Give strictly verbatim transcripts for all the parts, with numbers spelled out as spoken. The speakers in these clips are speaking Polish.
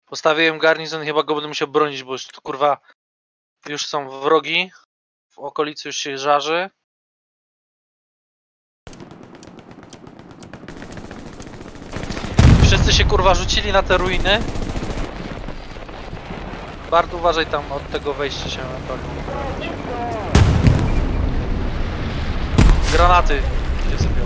Postawiłem garnizon, chyba go będę musiał bronić, bo już tu kurwa już są wrogi. W okolicy już się żarzy. Wszyscy się kurwa rzucili na te ruiny. Bart, uważaj tam od tego wejścia się na pewno. Granaty się sypią.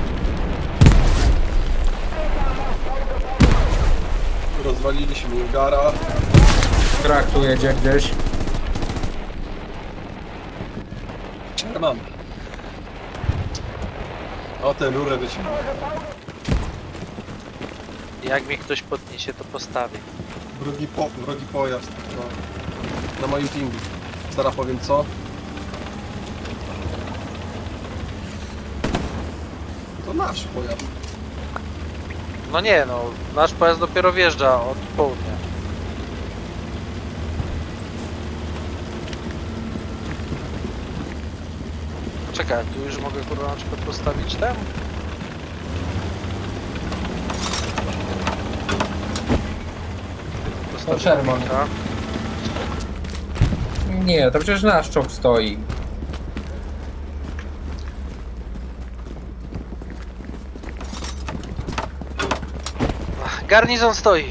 Rozwaliliśmy Ugara. Krak tu jedzie gdzieś. Mam. O, tę rurę wyciągnę. Jak mi ktoś podniesie, to postawię. Wrogi, po, wrogi pojazd. No. Na moim teamie. Zaraz powiem co. To nasz pojazd. No nie no, nasz pojazd dopiero wjeżdża od południa. Czekaj, tu już mogę kurwa na przykład postawić ten? To Sherman. Nie, to przecież nasz czołg stoi. Garnizon stoi.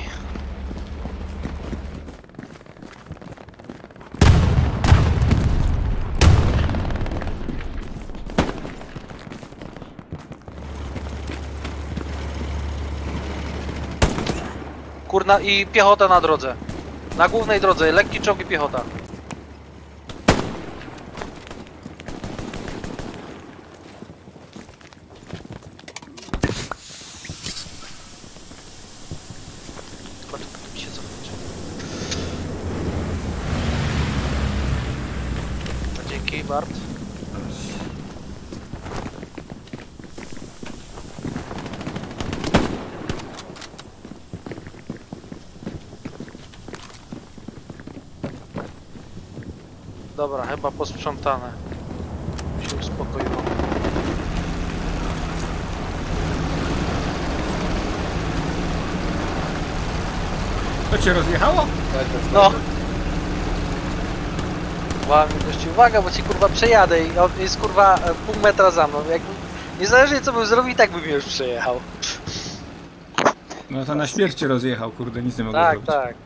Kurna i piechota na drodze. Na głównej drodze, lekki czołg i piechota. Dzięki, Bart. Dobra, chyba posprzątane. Się uspokoiło. To cię rozjechało? No. Łamie gości, uwaga, bo ci kurwa przejadę i on jest kurwa pół metra za mną. Jakby, niezależnie co bym zrobił, i tak by mnie już przejechał. No to na śmierć cię rozjechał, kurde, nic nie mogę Tak, zrobić. tak.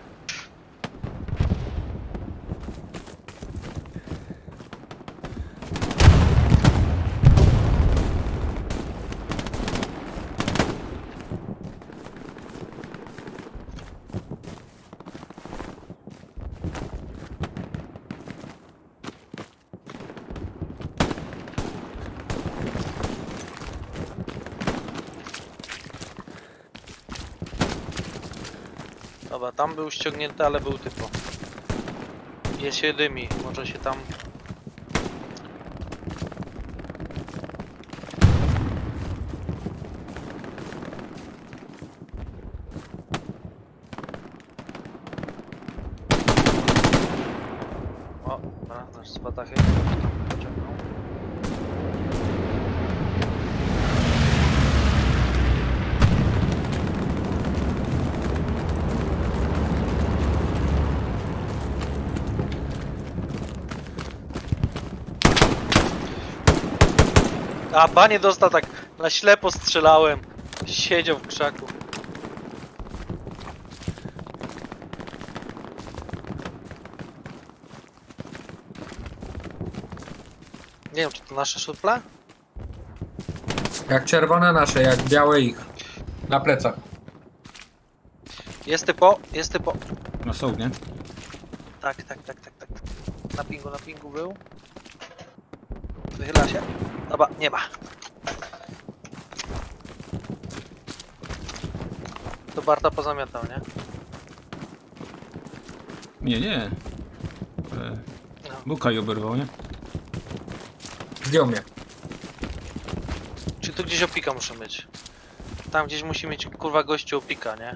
Dobra, tam był ściągnięty, ale był typo. Jest się dymi, może się tam... O, dobra, nasz spadachy tam pociągnął. A panie dostał tak, na ślepo strzelałem. Siedział w krzaku. Nie wiem, czy to nasze szuple? Jak czerwone nasze, jak białe ich. Na plecach. Jest typo, jest typo. No są, nie? Tak, tak, tak, tak, tak. Na pingu, na pingu był. Wychyla się. Dobra, nie ma. To Barta pozamiatał, nie? Nie, nie. E, No. Bukaj oberwał, nie? Zdjął mnie. Czy tu gdzieś opika muszę mieć? Tam gdzieś musi mieć kurwa gościu opika, nie?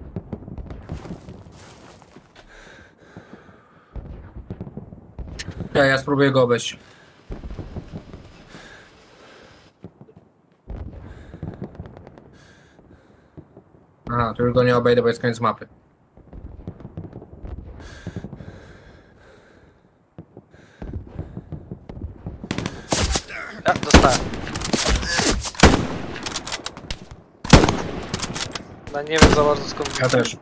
Ja, ja spróbuję go obejść. Aha, to już go nie obejdę, bo jest koniec mapy. No nie wiem za bardzo skąd. Ja też.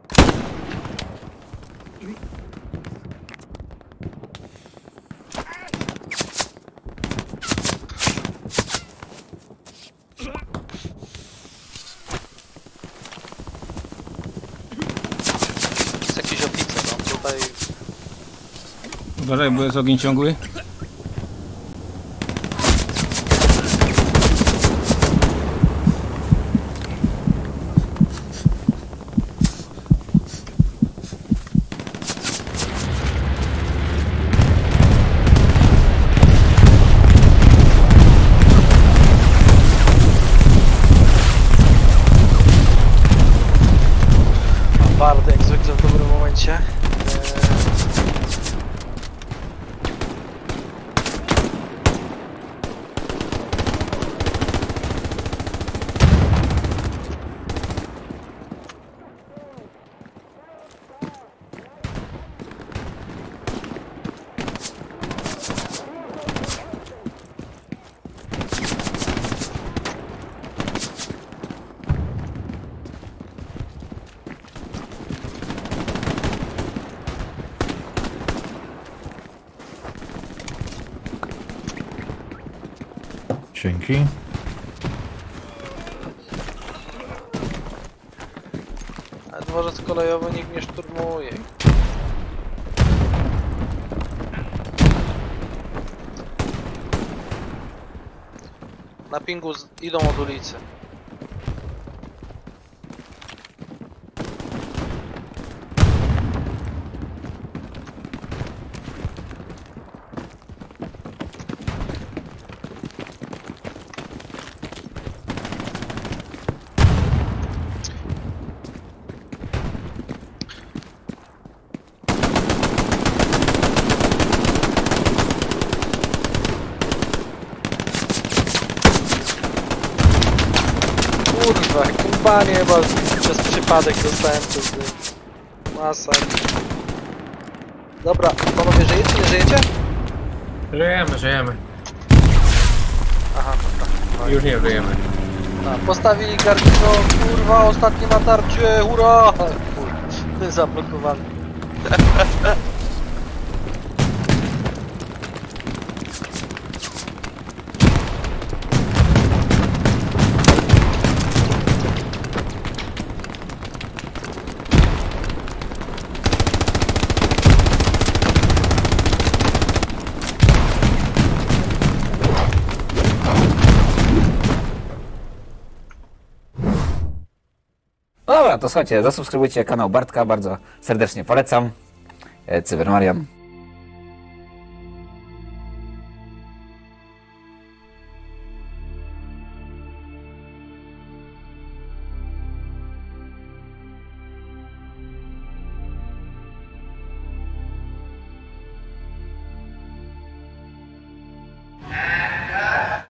Jest jakiś oficer, no tutaj... Uważaj, bo jest ogień ciągły. Bard jak zwykle w dobrym momencie. Eee... Dzięki. Ale dworzec kolejowy nikt nie szturmuje. Na pingu z... idą od ulicy. Kurwa, kumpanie chyba przez przypadek dostałem przez masa. Dobra, panowie, żyjecie, nie żyjecie? Żyjemy, żyjemy. Aha, dobra. Już nie żyjemy. A, postawili Gargino, kurwa, ostatni na tarczy, hurra! Kurwa, zablokowany. No dobra, to słuchajcie, zasubskrybujcie kanał Bartka, bardzo serdecznie polecam. E, Cybermarian.